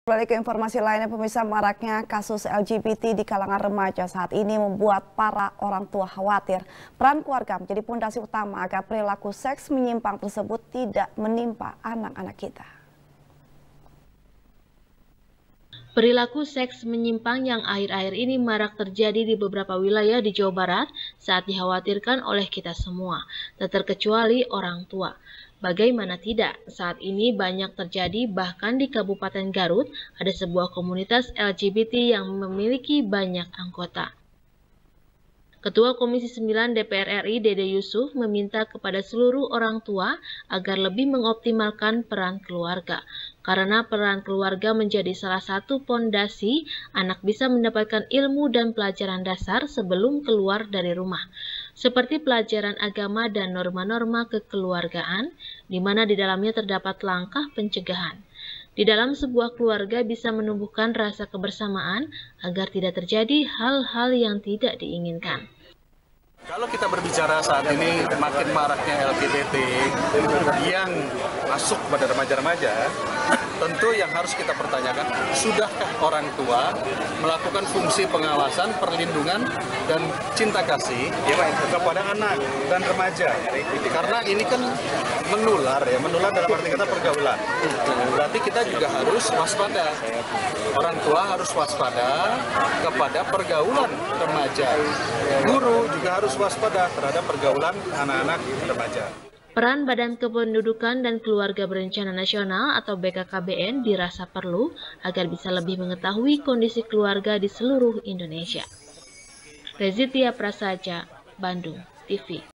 Balik ke informasi lainnya, pemirsa, maraknya kasus LGBT di kalangan remaja saat ini membuat para orang tua khawatir. Peran keluarga menjadi pondasi utama agar perilaku seks menyimpang tersebut tidak menimpa anak-anak kita. Perilaku seks menyimpang yang akhir-akhir ini marak terjadi di beberapa wilayah di Jawa Barat saat dikhawatirkan oleh kita semua, tak terkecuali orang tua. Bagaimana tidak, saat ini banyak terjadi, bahkan di Kabupaten Garut ada sebuah komunitas LGBT yang memiliki banyak anggota. Ketua Komisi 9 DPR RI Dede Yusuf meminta kepada seluruh orang tua agar lebih mengoptimalkan peran keluarga. Karena peran keluarga menjadi salah satu pondasi anak bisa mendapatkan ilmu dan pelajaran dasar sebelum keluar dari rumah. Seperti pelajaran agama dan norma-norma kekeluargaan, di mana di dalamnya terdapat langkah pencegahan. Di dalam sebuah keluarga bisa menumbuhkan rasa kebersamaan agar tidak terjadi hal-hal yang tidak diinginkan. Kalau kita berbicara saat ini makin maraknya LGBT yang masuk pada remaja-remaja, tentu yang harus kita pertanyakan, sudahkah orang tua melakukan fungsi pengawasan, perlindungan, dan cinta kasih kepada anak dan remaja? Karena ini kan menular dalam arti kata pergaulan. Berarti kita juga harus waspada. Orang tua harus waspada kepada pergaulan remaja. Guru juga harus waspada terhadap pergaulan anak-anak remaja. Peran Badan Kependudukan dan Keluarga Berencana Nasional atau BKKBN dirasa perlu agar bisa lebih mengetahui kondisi keluarga di seluruh Indonesia. Rezitia Prasaja, Bandung TV.